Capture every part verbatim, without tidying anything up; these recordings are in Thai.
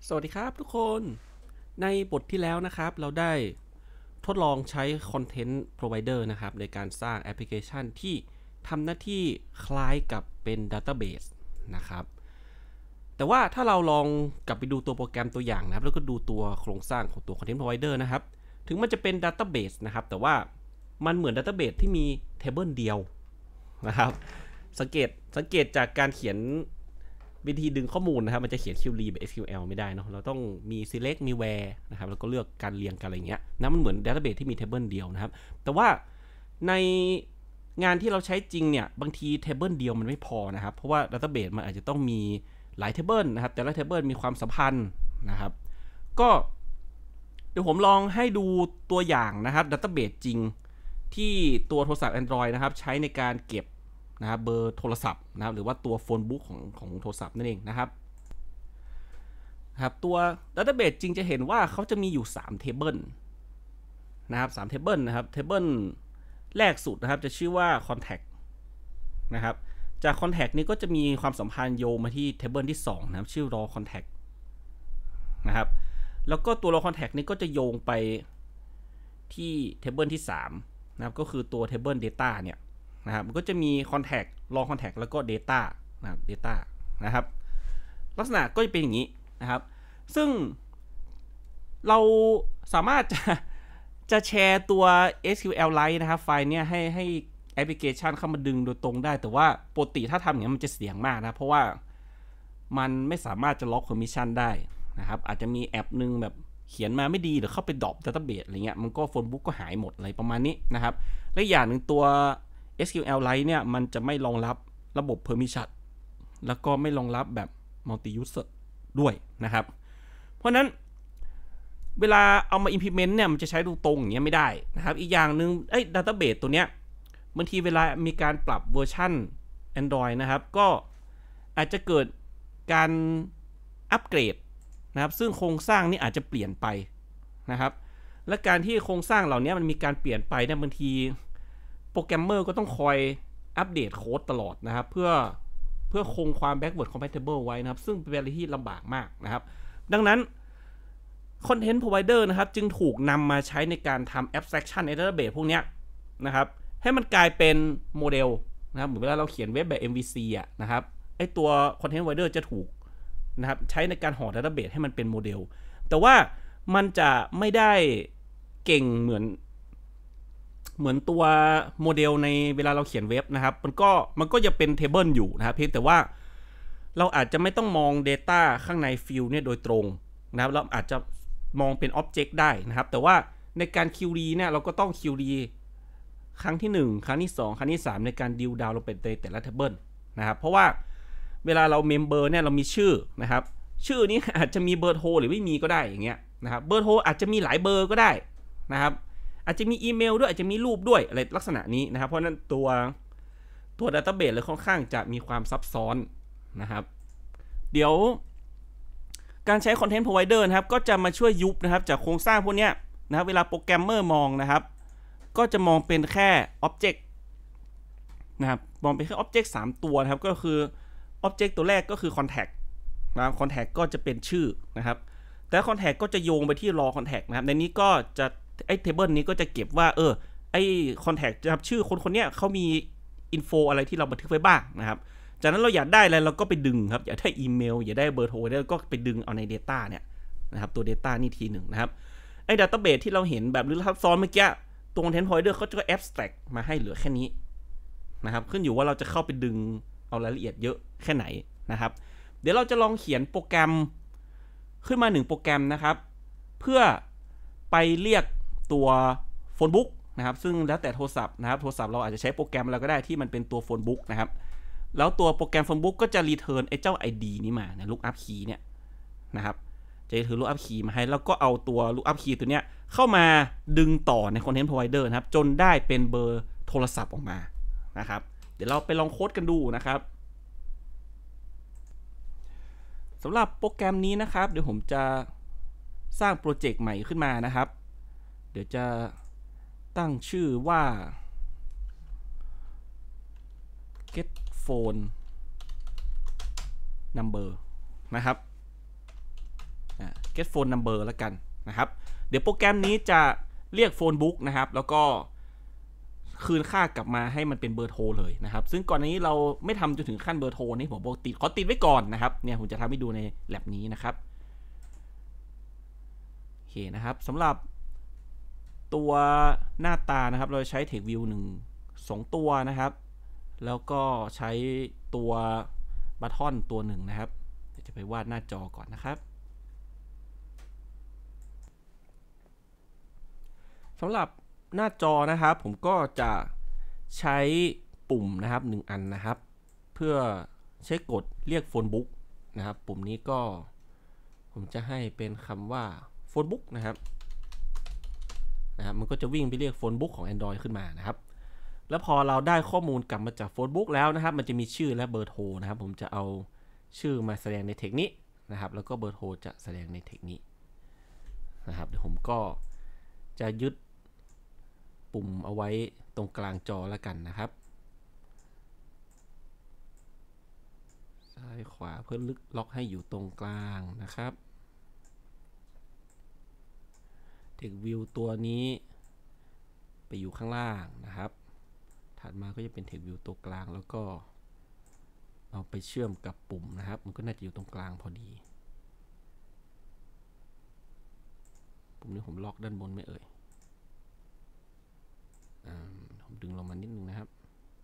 สวัสดีครับทุกคนในบทที่แล้วนะครับเราได้ทดลองใช้ Content Provider นะครับในการสร้างแอปพลิเคชันที่ทำหน้าที่คล้ายกับเป็น Database นะครับแต่ว่าถ้าเราลองกลับไปดูตัวโปรแกรมตัวอย่างนะครับแล้วก็ดูตัวโครงสร้างของตัว Content Provider นะครับถึงมันจะเป็น Database นะครับแต่ว่ามันเหมือน Database ที่มี Table เดียวนะครับสังเกตสังเกตจากการเขียนวิธีดึงข้อมูลนะครับมันจะเขียน query แบบ เอส คิว แอล ไม่ได้เนาะเราต้องมี select มี where นะครับแล้วก็เลือกการเรียงกันอะไรเงี้ยนะมันเหมือน database ที่มี table เดียวนะครับแต่ว่าในงานที่เราใช้จริงเนี่ยบางที table เดียวมันไม่พอนะครับเพราะว่า database มันอาจจะต้องมีหลาย table นะครับแต่ละ table มีความสัมพันธ์นะครับก็เดี๋ยวผมลองให้ดูตัวอย่างนะครับ database จริงที่ตัวโทรศัพท์ Android นะครับใช้ในการเก็บนะครับเบอร์โทรศัพท์นะครับหรือว่าตัวโฟนบุ๊กของของโทรศัพท์นั่นเองนะครับครับตัว Database จริงจะเห็นว่าเขาจะมีอยู่สาม Table นะครับสาม Table นะครับ Table แรกสุดนะครับจะชื่อว่า Contact นะครับจาก Contact นี้ก็จะมีความสัมพันธ์โยงมาที่ Table ที่สองนะครับชื่อ raw contact นะครับแล้วก็ตัว raw contact นี้ก็จะโยงไปที่ Table ที่สามนะครับก็คือตัว Table data เนี่ยนะครับมันก็จะมี contact raw contact แล้วก็ data นะครับ data นะครับลักษณะก็จะเป็นอย่างนี้นะครับซึ่งเราสามารถจะจะแชร์ตัว เอส คิว แอล Lite นะครับไฟล์เนี้ยให้ให้แอปพลิเคชันเข้ามาดึงโดยตรงได้แต่ว่าปกติถ้าทำอย่างนี้มันจะเสี่ยงมากนะเพราะว่ามันไม่สามารถจะล็อก permission ได้นะครับอาจจะมีแอปนึงแบบเขียนมาไม่ดีหรือเข้าไปดรอป database อะไรเงี้ยมันก็โฟนบุ๊กก็หายหมดอะไรประมาณนี้นะครับและอย่างหนึ่งตัว เอส คิว แอล Lite เนี่ยมันจะไม่รองรับระบบ permission แล้วก็ไม่รองรับแบบ multi user ด้วยนะครับเพราะนั้นเวลาเอามา implement เนี่ยมันจะใช้ตรงๆอย่างเงี้ยไม่ได้นะครับอีกอย่างหนึ่งไอ้ database ตัวเนี้ยบางทีเวลามีการปรับเวอร์ชัน Android นะครับก็อาจจะเกิดการอัปเกรดนะครับซึ่งโครงสร้างนี่อาจจะเปลี่ยนไปนะครับและการที่โครงสร้างเหล่านี้มันมีการเปลี่ยนไปเนี่ยบางทีโปรแกรมเมอร์ก็ต้องคอยอัปเดตโค้ดตลอดนะครับเพื่อเพื่อคงความ backward compatible ไว้นะครับซึ่งเป็นอะไรที่ลำบากมากนะครับดังนั้น Content Provider นะครับจึงถูกนำมาใช้ในการทำ abstraction ใน database พวกนี้นะครับให้มันกลายเป็นโมเดลนะครับเหมือนเวลาเราเขียนเว็บแบบ เอ็ม วี ซี อ่ะนะครับไอตัว Content Provider จะถูกนะครับใช้ในการห่อ database ให้มันเป็นโมเดลแต่ว่ามันจะไม่ได้เก่งเหมือนเหมือนตัวโมเดลในเวลาเราเขียนเว็บนะครับมันก็มันก็จะเป็น table อยู่นะครับเพียงแต่ว่าเราอาจจะไม่ต้องมอง Data ข้างใน Field เนี่ยโดยตรงนะครับเราอาจจะมองเป็น Object ได้นะครับแต่ว่าในการ query เนี่ยเราก็ต้อง query ครั้งที่หนึ่งครั้งที่สองครั้งที่สามในการดิวดาวลงไปในแต่ละ table นะครับเพราะว่าเวลาเรา member เนี่ยเรามีชื่อนะครับชื่อนี้อาจจะมีเบอร์โทรหรือไม่มีก็ได้อย่างเงี้ยนะครับเบอร์โทรอาจจะมีหลายเบอร์ก็ได้นะครับอาจจะมีอีเมลด้วยอาจจะมีรูปด้วยอะไรลักษณะนี้นะครับเพราะนั้นตัวตัว database เลยค่อนข้างจะมีความซับซ้อนนะครับเดี๋ยวการใช้ Content Provider นะครับก็จะมาช่วยยุบนะครับจากโครงสร้างพวกนี้นะครับเวลาโปรแกรมเมอร์มองนะครับก็จะมองเป็นแค่ Object นะครับมองเป็นแค่ Object สามตัวนะครับก็คือ Object ตัวแรกก็คือ Contact นะครับ Contact ก็จะเป็นชื่อนะครับแต่ Contact ก็จะโยงไปที่ raw contact นะครับในนี้ก็จะไอ้ table นี้ก็จะเก็บว่าเออไอ้ contact จะชื่อคนคนนี้เขามี info อะไรที่เราบันทึกไว้บ้างนะครับจากนั้นเราอยากได้อะไรเราก็ไปดึงครับอยากได้อีเมลอยากได้เบอร์โทรแล้วก็ไปดึงเอาใน Data เนี่ยนะครับตัว Data นี่ทีหนึ่งนะครับไอ้ Database ที่เราเห็นแบบลึกซับซ้อนเมื่อกี้ตัว Content Provider เขาจะ abstract มาให้เหลือแค่นี้นะครับขึ้นอยู่ว่าเราจะเข้าไปดึงเอารายละเอียดเยอะแค่ไหนนะครับเดี๋ยวเราจะลองเขียนโปรแกรมขึ้นมาหนึ่งโปรแกรมนะครับเพื่อไปเรียกตัวโฟนบุ๊กนะครับซึ่งแล้วแต่โทรศัพท์นะครับโทรศัพท์เราอาจจะใช้โปรแกรมอะไรก็ได้ที่มันเป็นตัวโฟนบุ๊กนะครับแล้วตัวโปรแกรมโฟนบุ๊กก็จะรีเทิร์นไอ้เจ้า ไอ ดี นี้มาเนี่ย lookup key เนี่ยนะครับจะถือ lookup key มาให้แล้วก็เอาตัว lookup key ตัวเนี้ยเข้ามาดึงต่อใน content provider นะครับจนได้เป็นเบอร์โทรศัพท์ออกมานะครับเดี๋ยวเราไปลองโค้ดกันดูนะครับสำหรับโปรแกรมนี้นะครับเดี๋ยวผมจะสร้างโปรเจกต์ใหม่ขึ้นมานะครับเดี๋ยวจะตั้งชื่อว่า get phone number นะครับ get phone number แล้วกันนะครับเดี๋ยวโปรแกรมนี้จะเรียก phone book นะครับแล้วก็คืนค่ากลับมาให้มันเป็นเบอร์โทรเลยนะครับซึ่งก่อนนี้เราไม่ทำจนถึงขั้นเบอร์โทรนี่ผมบอกติดขอติดไว้ก่อนนะครับเนี่ยผมจะทำให้ดูในแลบนี้นะครับโอเคนะครับสำหรับตัวหน้าตานะครับเราใช้ text view หนึ่ง สองตัวนะครับแล้วก็ใช้ตัวบัตทอนตัวหนึ่งนะครับเดี๋ยวจะไปวาดหน้าจอก่อนนะครับสำหรับหน้าจอนะครับผมก็จะใช้ปุ่มนะครับหนึ่งอันนะครับเพื่อใช้กดเรียกโฟนบุ๊กนะครับปุ่มนี้ก็ผมจะให้เป็นคำว่าโฟนบุ๊กนะครับนะครับมันก็จะวิ่งไปเรียกโฟนบุ๊กของ Android ขึ้นมานะครับแล้วพอเราได้ข้อมูลกลับมาจากโฟนบุ๊กแล้วนะครับมันจะมีชื่อและเบอร์โทรนะครับผมจะเอาชื่อมาแสดงในเทคนี้นะครับแล้วก็เบอร์โทรจะแสดงในเทคนี้นะครับเดี๋ยวผมก็จะยึดปุ่มเอาไว้ตรงกลางจอแล้วกันนะครับซ้ายขวาเพื่อลึกล็อกให้อยู่ตรงกลางนะครับเทควิวตัวนี้ไปอยู่ข้างล่างนะครับถัดมาก็จะเป็นเทควิวตัวกลางแล้วก็เอาไปเชื่อมกับปุ่มนะครับมันก็น่าจะอยู่ตรงกลางพอดีปุ่มนี้ผมล็อกด้านบนไม่เอ่ยผมดึงลงมานิดนึงนะครับ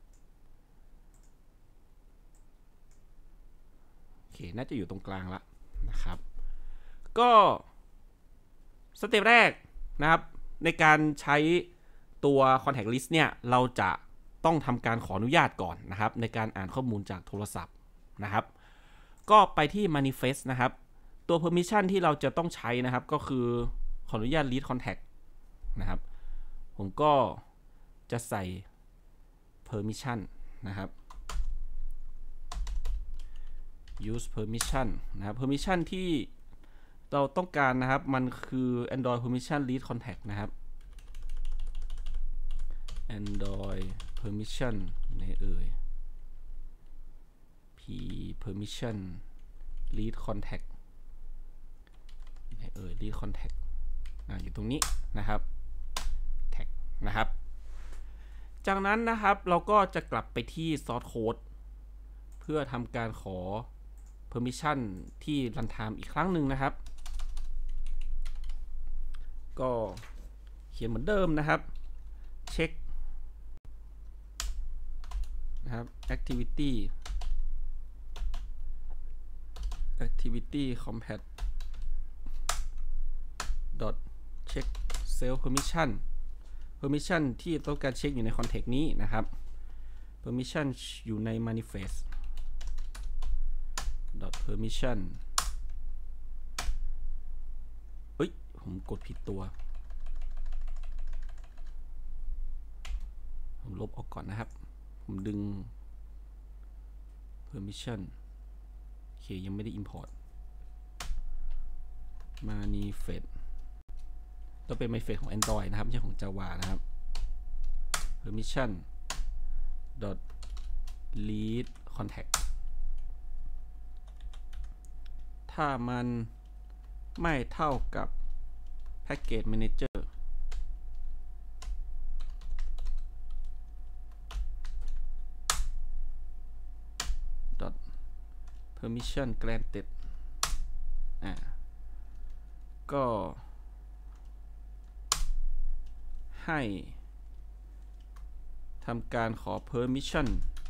โอเคน่าจะอยู่ตรงกลางละนะครับก็สเต็ปแรกนะครับในการใช้ตัว contact list เนี่ยเราจะต้องทำการขออนุญาตก่อนนะครับในการอ่านข้อมูลจากโทรศัพท์นะครับก็ไปที่ manifest นะครับตัว permission ที่เราจะต้องใช้นะครับก็คือขออนุญาต read contact นะครับผมก็จะใส่ permission นะครับ use permission นะครับ permission ที่เราต้องการนะครับมันคือ Android permission read contact นะครับ Android permission ในเอ่ย p permission read contact ในเอ่ย read contact อ่าอยู่ตรงนี้นะครับ tag นะครับจากนั้นนะครับเราก็จะกลับไปที่ source code เพื่อทำการขอ permission ที่ runtime อีกครั้งหนึ่งนะครับก็เขียนเหมือนเดิมนะครับเช็คนะครับ activity activity compat dot check self permission permission ที่ต้องการเช็คอยู่ใน context นี้นะครับ permission อยู่ใน manifest dot permission เฮ้ยผมกดผิดตัวผมลบออกก่อนนะครับผมดึง permission โอเคยังไม่ได้ import manifestต้องเป็น manifest ของ Android นะครับไม่ใช่ของ Java นะครับ permission dot read contact ถ้ามันไม่เท่ากับ package manager dot permission granted อ่าก็ให้ทำการขอ permission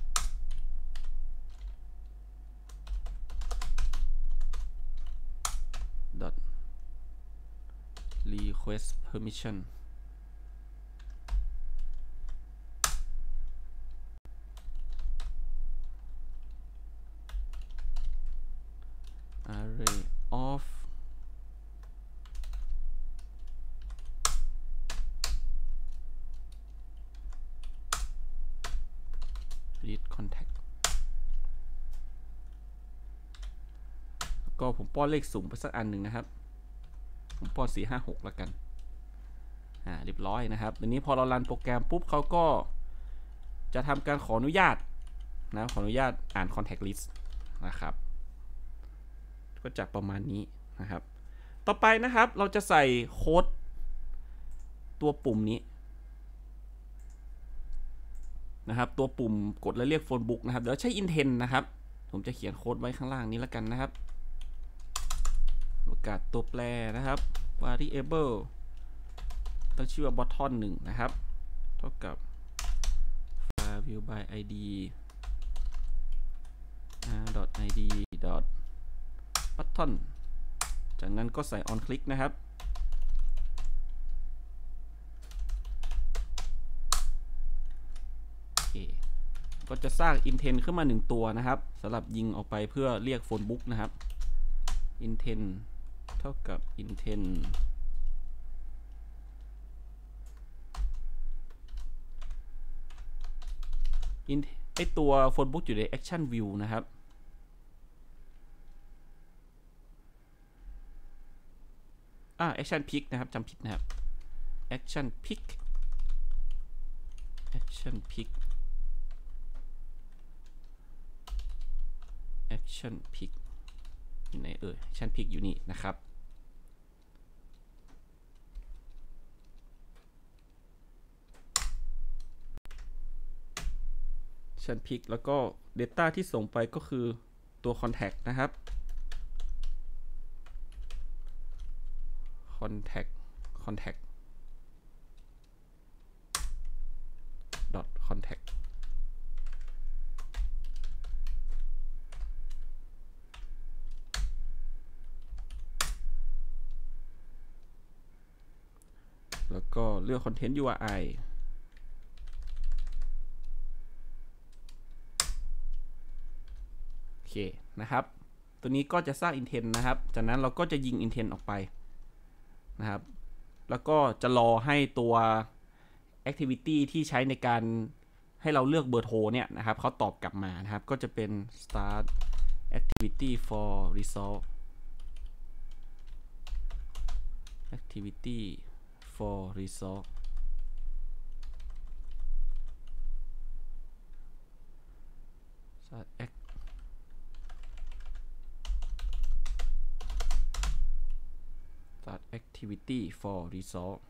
dot request permission array of read contact ก็ผมป้อนเลขสูงไปสักอันหนึ่งนะครับผมป้อนสี่ห้าหกแล้วกันอ่าเรียบร้อยนะครับทีนี้พอเรารันโปรแกรมปุ๊บเขาก็จะทำการขออนุญาตนะขออนุญาตอ่าน contact list นะครับก็จะประมาณนี้นะครับต่อไปนะครับเราจะใส่โค้ดตัวปุ่มนี้นะครับตัวปุ่มกดแล้วเรียกโฟนบุ๊กนะครับเดี๋ยวใช้ intent นะครับผมจะเขียนโค้ดไว้ข้างล่างนี้แล้วกันนะครับประกาศตัวแปรนะครับ variable ตั้งชื่อว่า button หนึ่งนะครับเท่ากับ file view by id r id button จากนั้นก็ใส่ on click นะครับก็จะสร้าง intent ขึ้นมาหนึ่งตัวนะครับสำหรับยิงออกไปเพื่อเรียกโฟนบุ๊กนะครับ intent เท่ากับ intent int ไอตัวโฟนบุ๊กอยู่ใน action view นะครับอ่า action pick นะครับจำผิดนะครับ action pick action pick action pick อยู่ไหนเอ่ย action pick อยู่นี่นะครับ action pick แล้วก็ data ที่ส่งไปก็คือตัว contact นะครับ contact contact dot contactแล้วก็เลือก content ยู อาร์ ไอ โอเคนะครับตัวนี้ก็จะสร้าง intent นะครับจากนั้นเราก็จะยิง intent ออกไปนะครับแล้วก็จะรอให้ตัว activity ที่ใช้ในการให้เราเลือกเบอร์โทรเนี่ยนะครับเขาตอบกลับมานะครับก็จะเป็น start activity for resolve activity for resolve start act start activity for resolve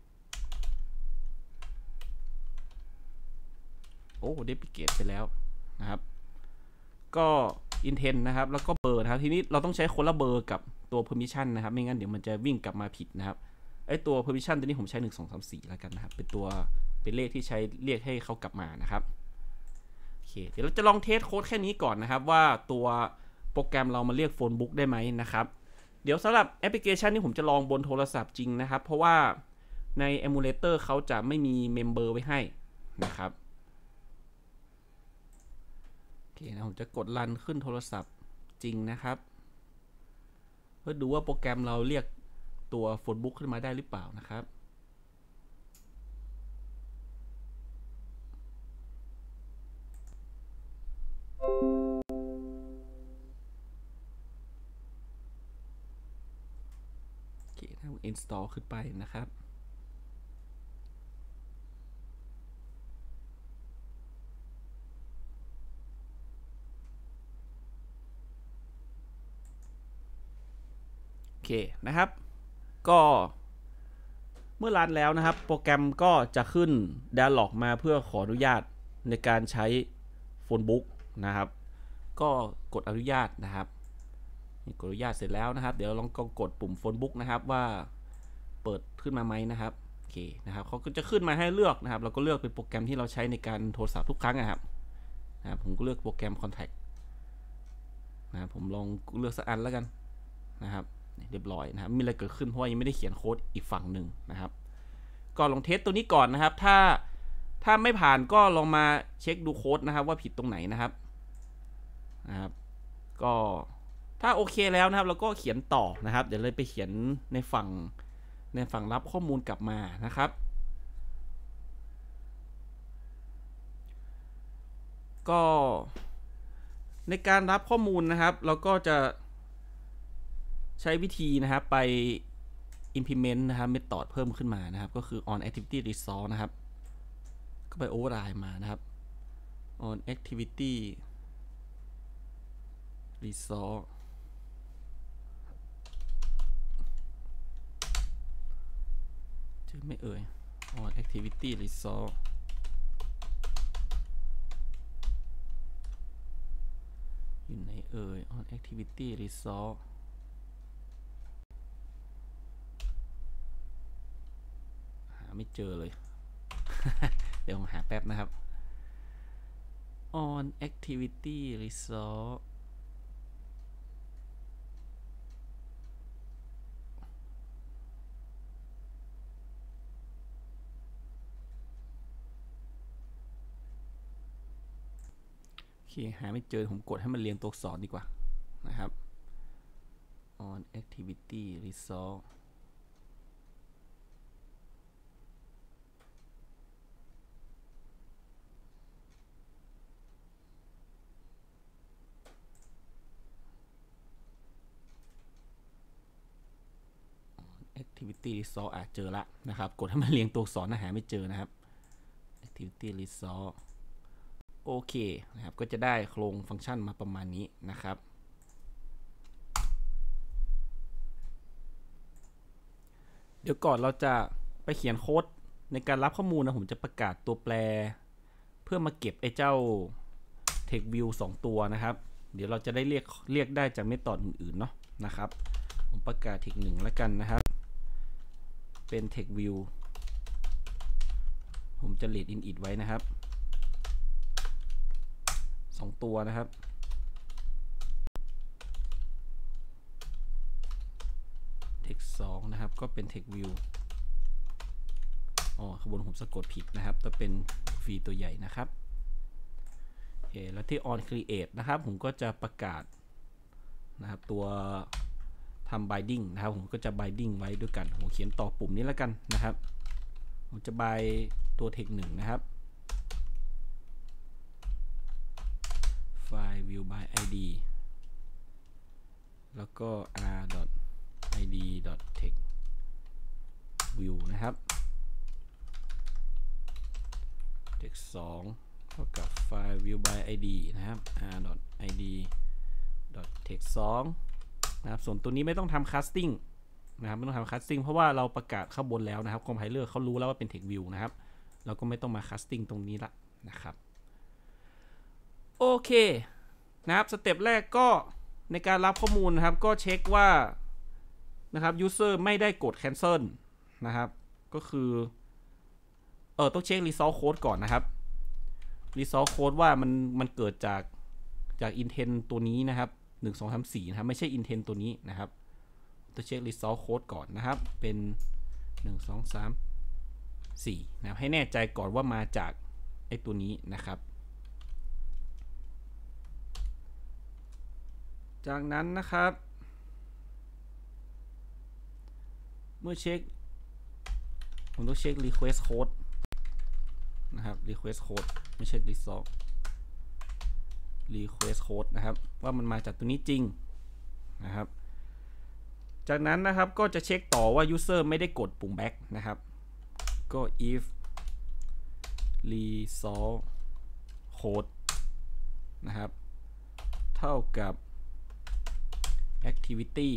โอ้ได้ปิเกตไปแล้วนะครับก็ intent นะครับแล้วก็เบอร์นะครับทีนี้เราต้องใช้คนละเบอร์กับตัว permission นะครับไม่งั้นเดี๋ยวมันจะวิ่งกลับมาผิดนะครับไอตัว permission ตัวนี้ผมใช้หนึ่ง สอง สาม สี่แล้วกันนะครับเป็นตัวเป็นเลขที่ใช้เรียกให้เขากลับมานะครับโอเคเดี๋ยวเราจะลองเทสโค้ดแค่นี้ก่อนนะครับว่าตัวโปรแกรมเรามาเรียกโฟนบุ๊กได้ไหมนะครับเดี๋ยวสำหรับแอปพลิเคชันนี้ผมจะลองบนโทรศัพท์จริงนะครับเพราะว่าใน emulator เขาจะไม่มีเมมเบอร์ไว้ให้นะครับโอเคนะผมจะกดรันขึ้นโทรศัพท์จริงนะครับเพื่อดูว่าโปรแกรมเราเรียกตัวโฟนบุ๊กขึ้นมาได้หรือเปล่านะครับโอเคถ้า install ขึ้นไปนะครับโอเคนะครับก็เมื่อรันแล้วนะครับโปรแกรมก็จะขึ้น dialog มาเพื่อขออนุญาตในการใช้โฟนบุ๊กนะครับก็กดอนุญาตนะครับกดอนุญาตเสร็จแล้วนะครับเดี๋ยวลองกดปุ่มโฟนบุ๊กนะครับว่าเปิดขึ้นมาไหมนะครับโอเคนะครับเขาก็จะขึ้นมาให้เลือกนะครับเราก็เลือกเป็นโปรแกรมที่เราใช้ในการโทรศัพท์ทุกครั้งนะครับนะครับผมก็เลือกโปรแกรม contact นะครับผมลองเลือกสักอันแล้วกันนะครับเรียบร้อยนะครับมีอะไรเกิดขึ้นเพราะว่ายังไม่ได้เขียนโค้ดอีกฝั่งหนึ่งนะครับก็ลองเทสตัวนี้ก่อนนะครับถ้าถ้าไม่ผ่านก็ลองมาเช็คดูโค้ดนะครับว่าผิดตรงไหนนะครับนะครับก็ถ้าโอเคแล้วนะครับเราก็เขียนต่อนะครับเดี๋ยวเลยไปเขียนในฝั่งในฝั่งรับข้อมูลกลับมานะครับก็ในการรับข้อมูลนะครับเราก็จะใช้วิธีนะครับไป implement นะครับ method เพิ่มขึ้นมานะครับก็คือ on activity resource นะครับก็ไป override มานะครับ on activity resource รือไม่เอ่ย on activity resource อยู่ไหนเอ่ย on activity resource หาไม่เจอเลย เดี๋ยวผมหาแป๊บนะครับ on activity resource โอเคหาไม่เจอผมกดให้มันเรียงตัวอักษรดีกว่านะครับ on activity resource activity resource อ่ะเจอละนะครับกดให้มันเรียงตัวอักษรนะหาไม่เจอนะครับ activity resource โอเคนะครับก็จะได้โครงฟังก์ชันมาประมาณนี้นะครับเดี๋ยวก่อนเราจะไปเขียนโค้ดในการรับข้อมูลนะผมจะประกาศตัวแปรเพื่อมาเก็บไอ้เจ้า text view สองตัวนะครับเดี๋ยวเราจะได้เรียกเรียกได้จากเมธอดอื่นๆเนาะนะครับผมประกาศ text หนึ่งแล้วกันนะครับเป็น text view ผมจะ read init ไว้นะครับสองตัวนะครับ text สองนะครับก็เป็น text view อ๋อข้างบนผมสะกดผิดนะครับต้องเป็น v ตัวใหญ่นะครับโอเคแล้วที่ on create นะครับผมก็จะประกาศนะครับตัวทำ binding นะครับผมก็จะ binding ไว้ด้วยกันผมเขียนต่อปุ่มนี้แล้วกันนะครับผมจะ bind ตัว text หนึ่งนะครับfile view by id แล้วก็ r.id.text view นะครับ text สองเท่ากับ file view by id นะครับ r.id.text สองนะครับส่วนตัวนี้ไม่ต้องทำ casting นะครับไม่ต้องทำ casting เพราะว่าเราประกาศข้างบนแล้วนะครับคอมไพเลอร์เขารู้แล้วว่าเป็น text view นะครับเราก็ไม่ต้องมา casting ตรงนี้ละนะครับโอเคนะครับสเต็ปแรกก็ในการรับข้อมูลนะครับก็เช็คว่านะครับ user ไม่ได้กด cancel นะครับก็คือเออต้องเช็ค result code ก่อนนะครับ result code ว่ามันมันเกิดจากจาก intent ตัวนี้นะครับหนึ่ง สอง สาม สี่นะครับไม่ใช่ intent ตัวนี้นะครับต้องเช็ค result code ก่อนนะครับเป็นหนึ่ง สอง สาม สี่นะครับให้แน่ใจก่อนว่ามาจากไอ้ตัวนี้นะครับจากนั้นนะครับเมื่อเช็คผมต้องเช็ค request code นะครับ request code ไม่ใช่ result request code นะครับว่ามันมาจากตัวนี้จริงนะครับจากนั้นนะครับก็จะเช็คต่อว่า user ไม่ได้กดปุ่ม back นะครับก็ if result code นะครับเท่ากับ activity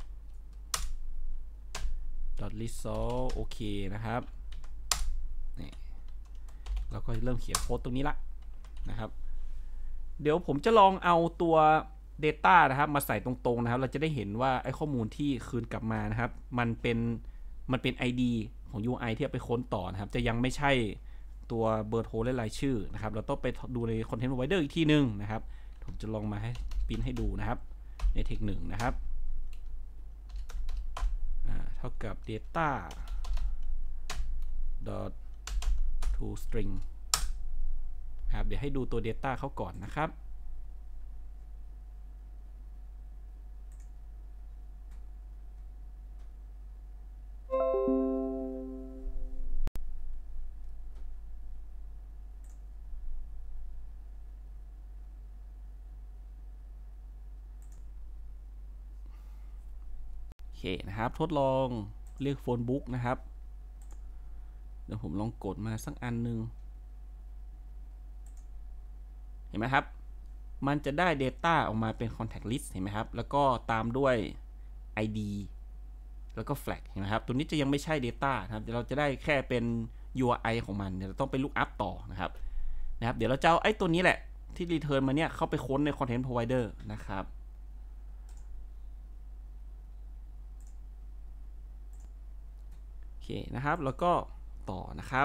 result โอเคนะครับนี่เราก็เริ่มเขียนโค้ดตรงนี้ละนะครับเดี๋ยวผมจะลองเอาตัว data นะครับมาใส่ตรงๆนะครับเราจะได้เห็นว่าไอ้ข้อมูลที่คืนกลับมานะครับมันเป็นมันเป็น ไอ ดี ของ ยู ไอ ที่เอาไปค้นต่อนะครับจะยังไม่ใช่ตัวเบอร์โทรและรายชื่อนะครับเราต้องไปดูใน content provider อีกทีนึงนะครับผมจะลองมาให้พิมพ์ให้ดูนะครับใน text หนึ่งนะครับเท่ากับ data dot to string ครับเดี๋ยวให้ดูตัว data เขาก่อนนะครับโอเคนะครับทดลองเรียกโฟนบุ๊กนะครับเดี๋ยวผมลองกดมาสักอันนึงเห็นไหมครับมันจะได้ data ออกมาเป็น contact list เห็นไหมครับแล้วก็ตามด้วย ไอ ดีแล้วก็ flag เห็นไหมครับตัวนี้จะยังไม่ใช่ data นะครับเดี๋ยวเราจะได้แค่เป็น ยู อาร์ ไอ ของมันเดี๋ยวเราต้องไป look up ต่อนะครับนะครับเดี๋ยวเราจะเอาไอ้ตัวนี้แหละที่ return มาเนี่ยเข้าไปค้นใน content provider นะครับโอเคนะครับแล้วก็ต่อนะครับ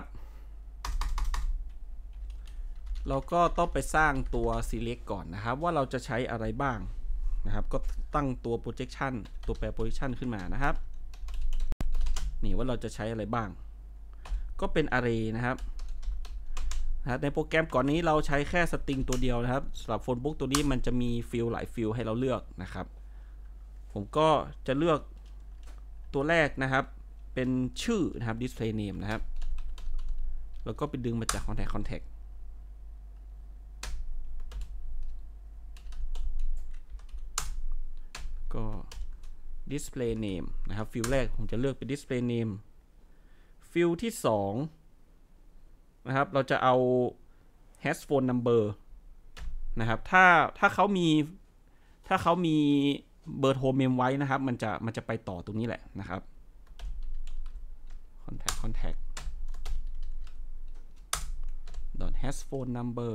เราก็ต้องไปสร้างตัว select ก่อนนะครับว่าเราจะใช้อะไรบ้างนะครับก็ตั้งตัว projection ตัวแปร projection ขึ้นมานะครับนี่ว่าเราจะใช้อะไรบ้างก็เป็น array นะครับนะในโปรแกรมก่อนนี้เราใช้แค่สตริงตัวเดียวนะครับสำหรับโฟนบุ๊กตัวนี้มันจะมีฟิลหลายฟิลให้เราเลือกนะครับผมก็จะเลือกตัวแรกนะครับเป็นชื่อนะครับ display name นะครับแล้วก็ไปดึงมาจาก contact contactก็ display name นะครับฟิลแรกผมจะเลือกเป็น display name ฟิลที่สองนะครับเราจะเอา hash phone number นะครับถ้าถ้าเขามีถ้าเขามีเบอร์โทรเมมไว้นะครับมันจะมันจะไปต่อตรงนี้แหละนะครับ contact contact dot hash phone number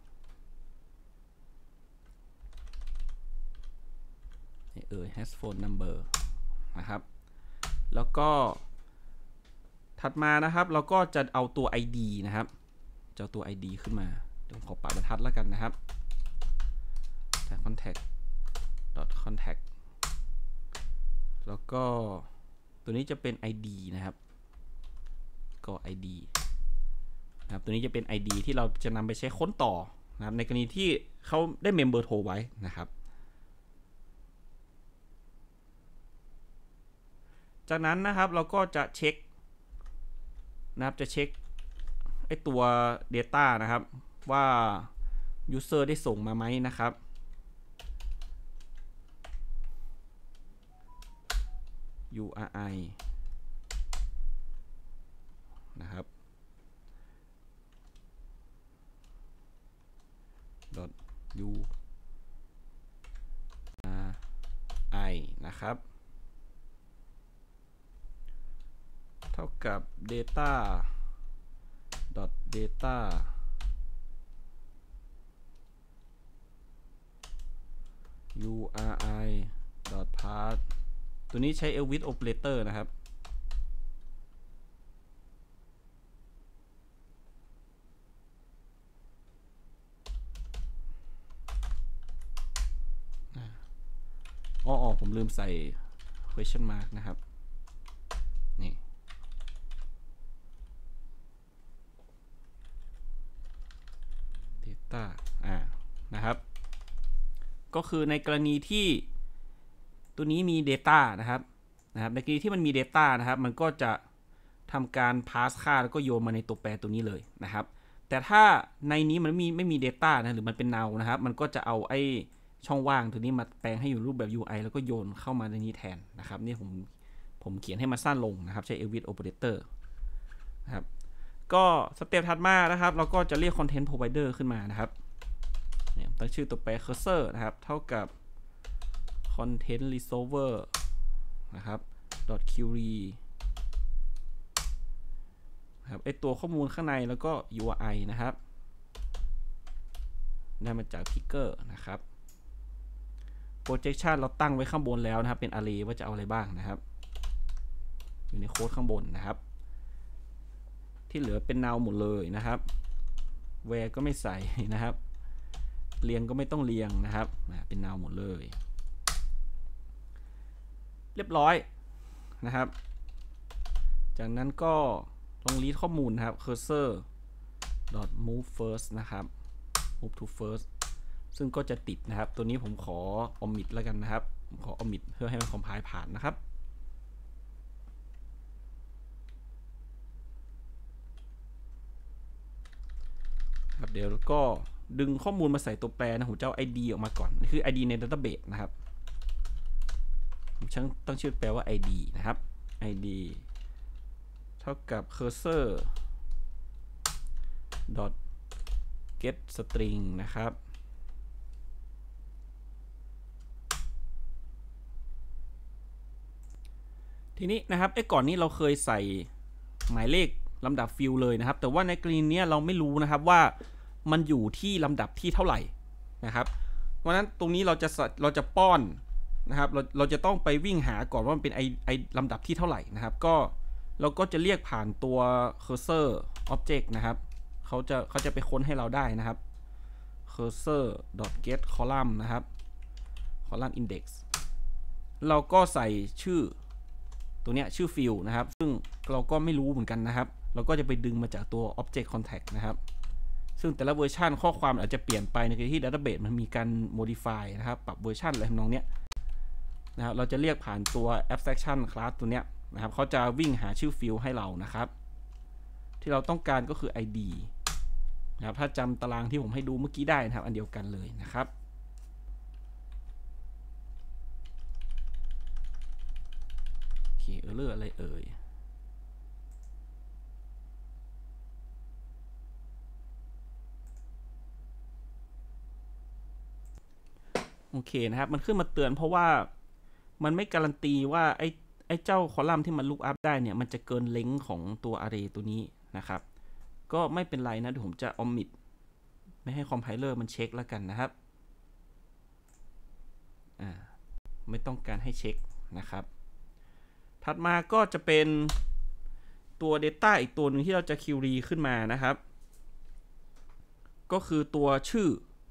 เออ hash phone number นะครับแล้วก็ถัดมานะครับเราก็จะเอาตัว ไอ ดี นะครับจะเอาตัว ไอ ดี ขึ้นมาเดี๋ยวขอปรับบรรทัดแล้วกันนะครับ contact dot contact แล้วก็ตัวนี้จะเป็น ไอ ดี นะครับก็ ไอ ดี นะครับตัวนี้จะเป็น ไอ ดี ที่เราจะนำไปใช้ค้นต่อนะครับในกรณีที่เขาได้เมมเบอร์โทรไว้นะครับจากนั้นนะครับเราก็จะเช็คนะครับจะเช็คไอตัว data นะครับว่า user ได้ส่งมาไหมนะครับ ยู อาร์ ไอ นะครับ .u r i นะครับเท่ากับ data data u r i path ตัวนี้ใช้ elvis operator นะครับอ๋อผมลืมใส่ question mark นะครับนี่ data อ่านะครับก็คือในกรณีที่ตัวนี้มี data นะครับนะครับในกรณีที่มันมี data นะครับมันก็จะทำการ pass ค่าแล้วก็โยนมาในตัวแปรตัวนี้เลยนะครับแต่ถ้าในนี้มันไม่มีไม่มี data นะหรือมันเป็น null นะครับมันก็จะเอาไอ้ช่องว่างตัวนี้มาแปลงให้อยู่รูปแบบ ยู ไอ แล้วก็โยนเข้ามาในนี้แทนนะครับนี่ผมผมเขียนให้มันสั้นลงนะครับใช้ elvis operator นะครับก็สเต็ปถัดมานะครับเราก็จะเรียก content provider ขึ้นมานะครับตั้งชื่อตัวแปร cursor นะครับเท่ากับ content resolver นะครับ .query ครับไอตัวข้อมูลข้างในแล้วก็ ยู อาร์ ไอ นะครับได้มาจาก picker นะครับ projection เราตั้งไว้ข้างบนแล้วนะครับเป็น array ว่าจะเอาอะไรบ้างนะครับอยู่ในโค้ดข้างบนนะครับที่เหลือเป็น null หมดเลยนะครับ where ก็ไม่ใส่นะครับเรียงก็ไม่ต้องเรียงนะครับเป็น null หมดเลยเรียบร้อยนะครับจากนั้นก็ลอง read ข้อมูลนะครับ cursor dot move first นะครับ move to first ซึ่งก็จะติดนะครับตัวนี้ผมขอ omit แล้วกันนะครับผมขอ omit เพื่อให้มัน compile ผ่านนะครับครับเดี๋ยวก็ดึงข้อมูลมาใส่ตัวแปรนะผมจะเอา ไอ ดี ออกมาก่อนนี่คือ ไอ ดี ใน database นะครับผมตั้งชื่อแปลว่า ไอ ดี นะครับ ไอ ดี เท่ากับ cursor dot get string นะครับทีนี้นะครับไอ้ก่อนนี้เราเคยใส่หมายเลขลำดับฟิลเลยนะครับแต่ว่าในกรณีนี้เราไม่รู้นะครับว่ามันอยู่ที่ลำดับที่เท่าไหร่นะครับเพราะฉะนั้นตรงนี้เราจะเราจะป้อนนะครับเราเราจะต้องไปวิ่งหาก่อนว่ามันเป็นไอไอลำดับที่เท่าไหร่นะครับก็เราก็จะเรียกผ่านตัว cursor object นะครับเขาจะเขาจะไปค้นให้เราได้นะครับ cursor get column นะครับ column index เราก็ใส่ชื่อตัวเนี้ยชื่อฟิลนะครับซึ่งเราก็ไม่รู้เหมือนกันนะครับเราก็จะไปดึงมาจากตัว object contact นะครับซึ่งแต่ละเวอร์ชันข้อความอาจจะเปลี่ยนไปในที่ database มันมีการ modify นะครับปรับเวอร์ชันอะไรทำนองเนี้ยนะครับเราจะเรียกผ่านตัว abstraction class ตัวเนี้ยนะครับเขาจะวิ่งหาชื่อฟิลให้เรานะครับที่เราต้องการก็คือ ไอ ดี นะครับถ้าจำตารางที่ผมให้ดูเมื่อกี้ได้นะครับอันเดียวกันเลยนะครับโอเคเออร์เลอร์อะไรเอ่ยโอเคนะครับมันขึ้นมาเตือนเพราะว่ามันไม่การันตีว่าไอ้ไอ้เจ้าคอลัมน์ที่มันลุกอัพได้เนี่ยมันจะเกินเลงส์ของตัวอาร์เรย์ตัวนี้นะครับก็ไม่เป็นไรนะเดี๋ยวผมจะออมมิดไม่ให้คอมไพเลอร์มันเช็คแล้วกันนะครับอ่าไม่ต้องการให้เช็คนะครับถัดมาก็จะเป็นตัว Data อีกตัวหนึ่งที่เราจะคิวรีขึ้นมานะครับก็คือตัวชื่อ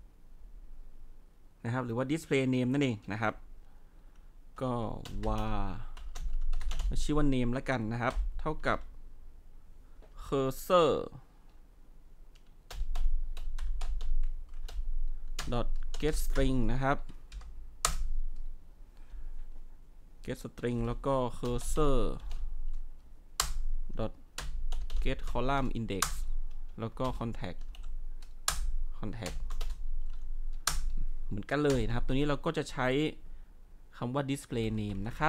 นะครับหรือว่า display name นั่นเองนะครับก็ว่าชื่อว่า name แล้วกันนะครับเท่ากับ cursor dot get string นะครับ get string แล้วก็ cursor dot get column index แล้วก็ contact contact เหมือนกันเลยนะครับตัวนี้เราก็จะใช้คำว่า display name นะครับ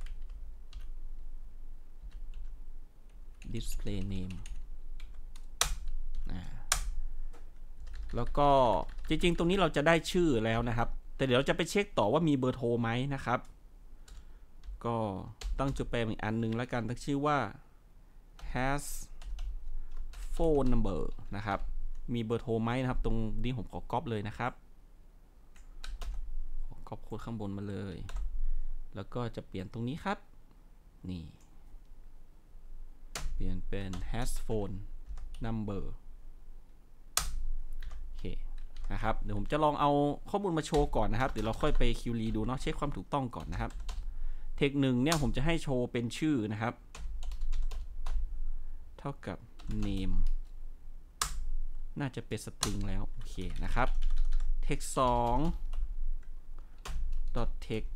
display name แล้วก็จริงๆตรงนี้เราจะได้ชื่อแล้วนะครับแต่เดี๋ยวเราจะไปเช็คต่อว่ามีเบอร์โทรไหมนะครับก็ตั้งจุดแปลอีกอันนึงแล้วกันตั้งชื่อว่า has phone number นะครับมีเบอร์โทรไหมนะครับตรงนี้ผมขอก๊อปเลยนะครับก๊อปโค้ดข้างบนมาเลยแล้วก็จะเปลี่ยนตรงนี้ครับนี่เปลี่ยนเป็น has phone number โอเคนะครับเดี๋ยวผมจะลองเอาข้อมูลมาโชว์ก่อนนะครับเดี๋ยวเราค่อยไปคิวรีดูเนาะเช็คความถูกต้องก่อนนะครับเทคหนึ่งเนี่ยผมจะให้โชว์เป็นชื่อนะครับเท่ากับ name น่าจะเป็นสตริงแล้วโอเคนะครับเทคสอง dot text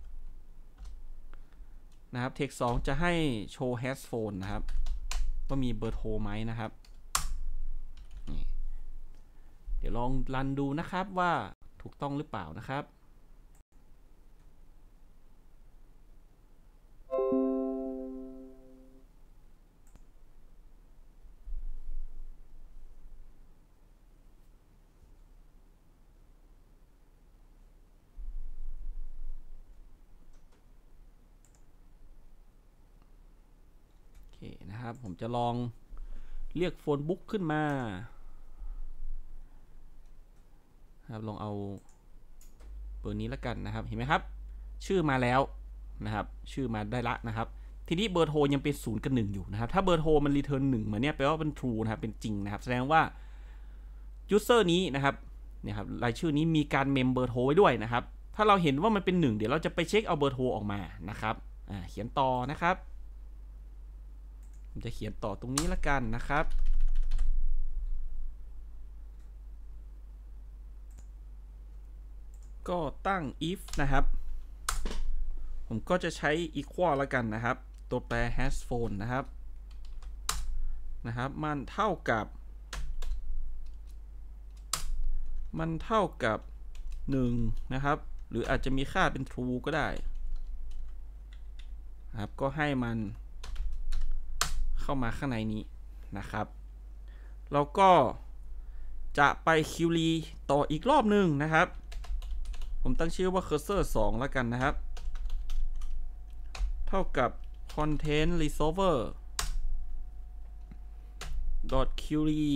นะครับเทคสองจะให้โชว์ has phone นะครับว่ามีเบอร์โทรไหมนะครับเดี๋ยวลองรันดูนะครับว่าถูกต้องหรือเปล่านะครับนะครับผมจะลองเรียกโฟนบุ๊กขึ้นมาครับลองเอาเบอร์นี้แล้วกันนะครับเห็นไหมครับชื่อมาแล้วนะครับชื่อมาได้ละนะครับทีนี้เบอร์โทรยังเป็นศูนย์กับหนึ่งอยู่นะครับถ้าเบอร์โทรมันรีเทิร์นหนึ่งมาเนี่ยแปลว่าเป็น true นะครับเป็นจริงนะครับแสดงว่า user นี้นะครับเนี่ยครับรายชื่อนี้มีการเมมเบอร์โทรไว้ด้วยนะครับถ้าเราเห็นว่ามันเป็นหนึ่งเดี๋ยวเราจะไปเช็คเอาเบอร์โทรออกมานะครับอ่าเขียนต่อนะครับผมจะเขียนต่อตรงนี้ละกันนะครับก็ตั้ง if นะครับผมก็จะใช้ equal ละกันนะครับตัวแปร has phone นะครับนะครับมันเท่ากับมันเท่ากับหนึ่งนะครับหรืออาจจะมีค่าเป็น true ก็ได้นะครับก็ให้มันเข้ามาข้างในนี้นะครับแล้วก็จะไปคิวรีต่ออีกรอบหนึ่งนะครับผมตั้งชื่อว่า cursor สองแล้วกันนะครับเท่ากับ content resolver dot query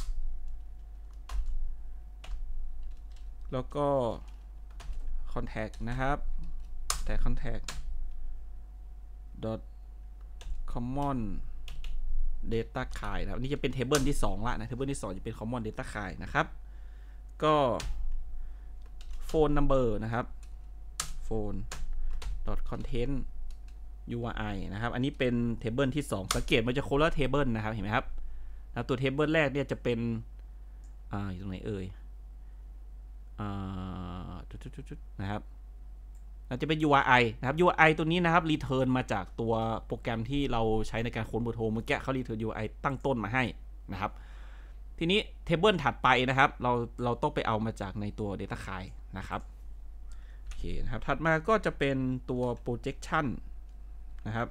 แล้วก็ contact นะครับ แต่ contact dot common data kind นะครับนี่จะเป็น table ที่สองละนะ table ที่สองจะเป็น common data kind นะครับก็ phone number นะครับ phone dot content ยู อาร์ ไอ นะครับอันนี้เป็น table ที่สองสังเกตมันจะคนละ table นะครับเห็นไหมครับตัว table แรกเนี่ยจะเป็นอ่าอยู่ตรงไหนเอ่ยอ่านะครับเราจะเป็น ยู อาร์ ไอ นะครับ ยู อาร์ ไอ ตัวนี้นะครับ return มาจากตัวโปรแกรมที่เราใช้ในการค้นเบอร์โทรเมื่อกี้เขา return ยู อาร์ ไอ ตั้งต้นมาให้นะครับทีนี้ table ถัดไปนะครับเราเราต้องไปเอามาจากในตัว data kind นะครับโอเคนะครับถัดมาก็จะเป็นตัว projection นะครับ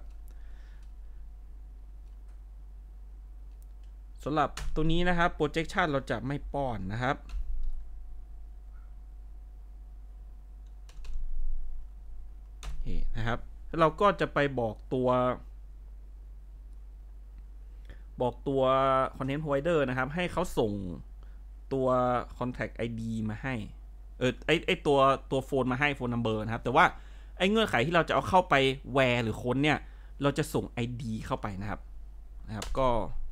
สำหรับตัวนี้นะครับ projection เราจะไม่ป้อนนะครับนะครับแล้วเราก็จะไปบอกตัวบอกตัว content provider นะครับให้เขาส่งตัว contact ไอ ดี มาให้เออไอไอตัวตัวโฟนมาให้โฟน number นะครับแต่ว่าไอเงื่อนไขที่เราจะเอาเข้าไปแวร์หรือค้นเนี่ยเราจะส่ง ไอ ดี เข้าไปนะครับนะครับก็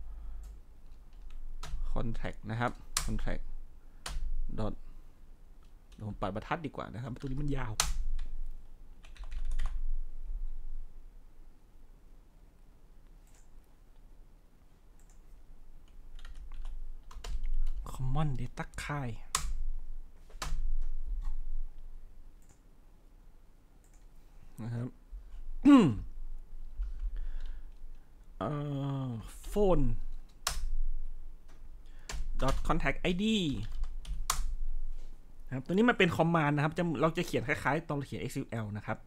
contact นะครับ contact dot ผมปัดบรรทัดดีกว่านะครับตัวนี้มันยาวcommon data kind นะครับเอ่อ phone dot contact ไอ ดี นะครับตัวนี้มันเป็น command นะครับจะเราจะเขียนคล้ายๆตอนเขียน เอ็กซ์ คิว แอล นะครับ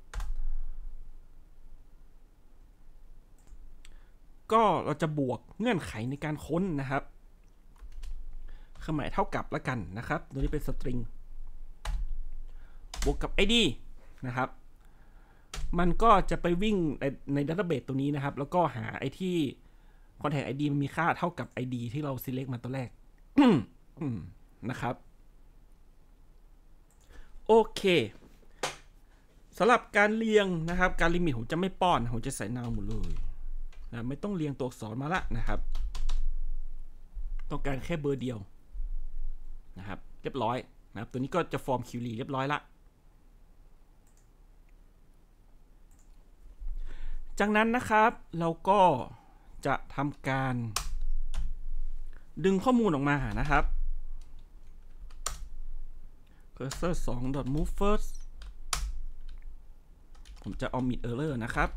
ก็เราจะบวกเงื่อนไขในการค้นนะครับเครื่องหมายเท่ากับแล้วกันนะครับตัวนี้เป็น string บวกกับ ไอ ดี นะครับมันก็จะไปวิ่งในในดัตเตอร์เบสตัวนี้นะครับแล้วก็หาไอที่ contact ไอ ดี มันมีค่าเท่ากับ ไอ ดี ที่เรา select มาตัวแรก นะครับโอเคสำหรับการเรียงนะครับการลิมิตผมจะไม่ป้อนผมจะใส่นาวหมดเลยนะไม่ต้องเรียงตัวอักษรมาละนะครับต้องการแค่เบอร์เดียวนะครับเรียบร้อยนะครับตัวนี้ก็จะฟอร์มคิวรีเรียบร้อยละจากนั้นนะครับเราก็จะทำการดึงข้อมูลออกมานะครับ cursor สอง dot move first ผมจะ omit error นะครับ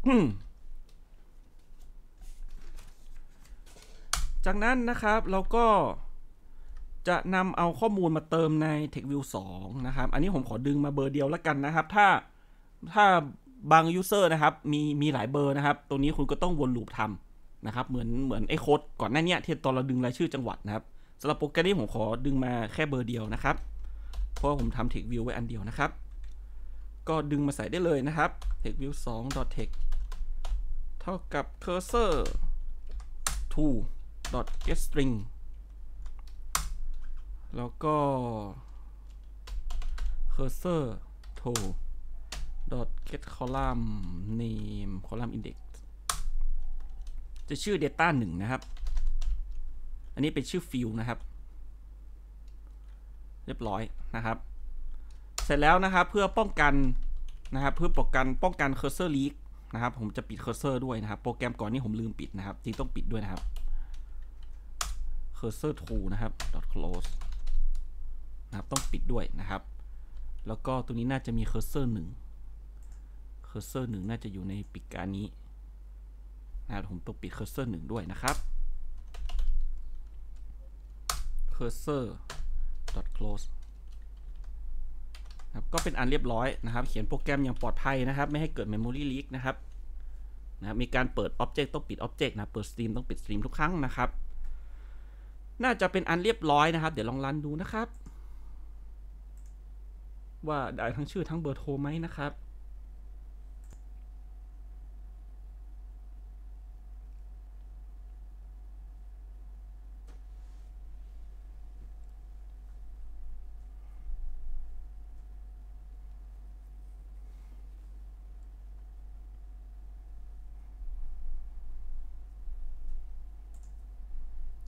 จากนั้นนะครับเราก็จะนำเอาข้อมูลมาเติมใน text view สองนะครับอันนี้ผมขอดึงมาเบอร์เดียวแล้วกันนะครับถ้าถ้าบาง user นะครับมีมีหลายเบอร์นะครับตรงนี้คุณก็ต้องวนลูปทำนะครับเหมือนเหมือนไอ้โค้ดก่อนหน้านี้ที่ตอนเราดึงรายชื่อจังหวัดนะครับสำหรับโปรแกรมนี้ผมขอดึงมาแค่เบอร์เดียวนะครับเพราะผมทำ text view ไว้อันเดียวนะครับก็ดึงมาใส่ได้เลยนะครับ text view สอง dot text เท่ากับ cursor to dot get string แล้วก็ cursor to dot get column name column index จะชื่อ data หนึ่งนะครับอันนี้เป็นชื่อ field นะครับเรียบร้อยนะครับเสร็จแล้วนะครับเพื่อป้องกันนะครับเพื่อป้องกันป้องกัน cursor leak นะครับผมจะปิด cursor ด้วยนะครับโปรแกรมก่อนนี้ผมลืมปิดนะครับจริงต้องปิดด้วยนะครับ cursor to นะครับ dot close นะครับต้องปิดด้วยนะครับแล้วก็ตัวนี้น่าจะมี cursor หนึ่ง cursor หนึ่งน่าจะอยู่ในปีกการนี้นะครับผมต้องปิด cursor หนึ่งด้วยนะครับ cursor dot close นะครับก็เป็นอันเรียบร้อยนะครับเขียนโปรแกรมอย่างปลอดภัยนะครับไม่ให้เกิด memory leak นะครับนะมีการเปิด object ต้องปิด object นะเปิด stream ต้องปิด stream ทุกครั้งนะครับน่าจะเป็นอันเรียบร้อยนะครับเดี๋ยวลองรันดูนะครับว่าได้ทั้งชื่อทั้งเบอร์โทรไหมนะครับ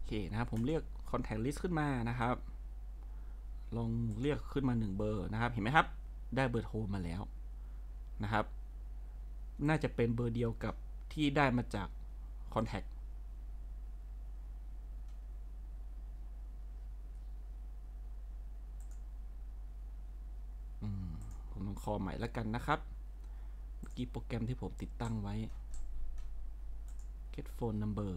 เคนะครับผมเรียก contact list ขึ้นมานะครับลองเรียกขึ้นมาหนึ่งเบอร์นะครับเห็นไหมครับได้เบอร์โทรมาแล้วนะครับน่าจะเป็นเบอร์เดียวกับที่ได้มาจาก contact ผมลองคอใหม่แล้วกันนะครับเมื่อกี้โปรแกรมที่ผมติดตั้งไว้ get phone number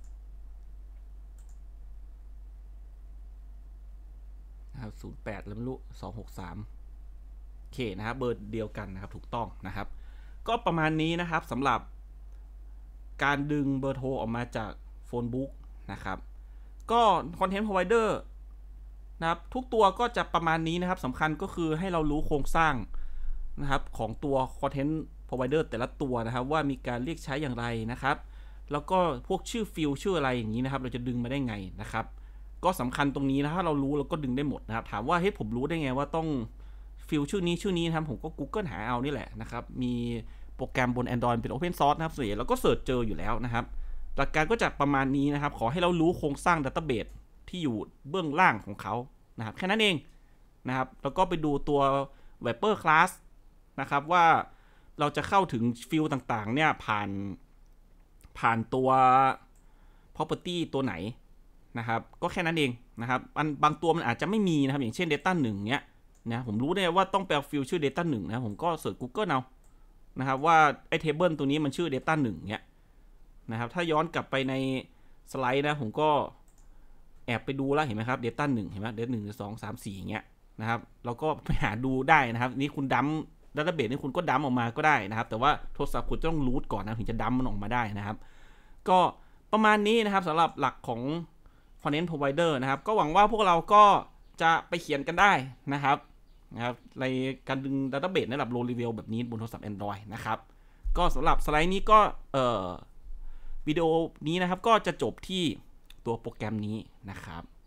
นะครับศูนย์แปดแล้วไม่รู้สองหกสามโอเคนะครับเบอร์เดียวกันนะครับถูกต้องนะครับก็ประมาณนี้นะครับสำหรับการดึงเบอร์โทรออกมาจากโฟนบุ๊กนะครับก็ Content Provider นะครับทุกตัวก็จะประมาณนี้นะครับสำคัญก็คือให้เรารู้โครงสร้างนะครับของตัว Content Provider แต่ละตัวนะครับว่ามีการเรียกใช้อย่างไรนะครับแล้วก็พวกชื่อฟิลชื่ออะไรอย่างนี้นะครับเราจะดึงมาได้ไงนะครับก็สำคัญตรงนี้นะถ้าเรารู้เราก็ดึงได้หมดนะครับถามว่าเฮ้ยผมรู้ได้ไงว่าต้องฟิลชื่อนี้ชื่อนี้นะครับผมก็ Google หาเอานี่แหละนะครับมีโปรแกรมบน Android เป็น Open Source นะครับส่วนใหญ่เราก็เสิร์ชเจออยู่แล้วนะครับหลักการก็จะประมาณนี้นะครับขอให้เรารู้โครงสร้าง Database ที่อยู่เบื้องล่างของเขานะครับแค่นั้นเองนะครับแล้วก็ไปดูตัว Viper Class นะครับว่าเราจะเข้าถึงฟิลต่างๆเนี่ยผ่านผ่านตัว property ตัวไหนนะครับก็แค่นั้นเองนะครับบางตัวมันอาจจะไม่มีนะครับอย่างเช่น data หนึ่งเนี้ยนะผมรู้ได้ว่าต้องไปเอาฟิลชื่อ data หนึ่งนะผมก็เสิร์ช Google เอานะครับว่าไอ้ table ตัวนี้มันชื่อ data หนึ่งเนี้ยนะครับถ้าย้อนกลับไปในสไลด์นะผมก็แอบไปดูแล้วเห็นไหมครับ data หนึ่งเห็นไหม data หนึ่ง สอง สาม สี่อย่างเงี้ยนะครับเราก็ไปหาดูได้นะครับนี่คุณดัมดัตต้าเบสนี่คุณก็ดัมออกมาก็ได้นะครับแต่ว่าโทรศัพท์คุณต้องรูทก่อนนะถึงจะดัมมันออกมาได้นะครับก็ประมาณนี้นะครับสำหรับหลักของ Content Provider นะครับก็หวังว่าพวกเราก็จะไปเขียนกันได้นะครับนะครับในการดึง Database ในระดับ low level แบบนี้บนโทรศัพท์ Android นะครับก็สำหรับสไลด์นี้ก็เอ่อวิดีโอนี้นะครับก็จะจบที่ตัวโปรแกรมนี้นะครับ